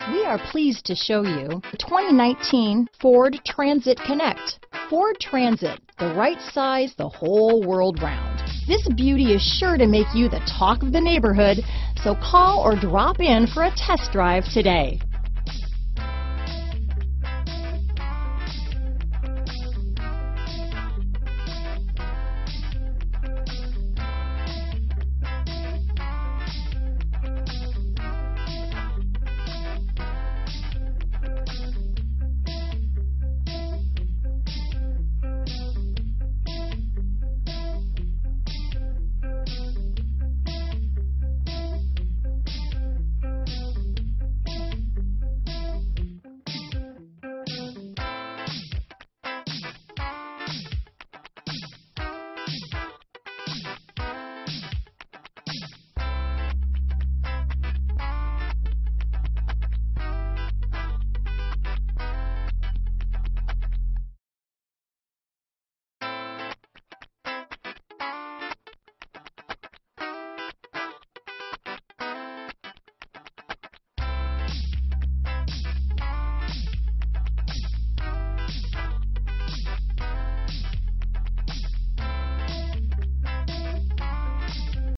We are pleased to show you the 2019 Ford Transit Connect. Ford Transit, the right size the whole world round. This beauty is sure to make you the talk of the neighborhood, so call or drop in for a test drive today.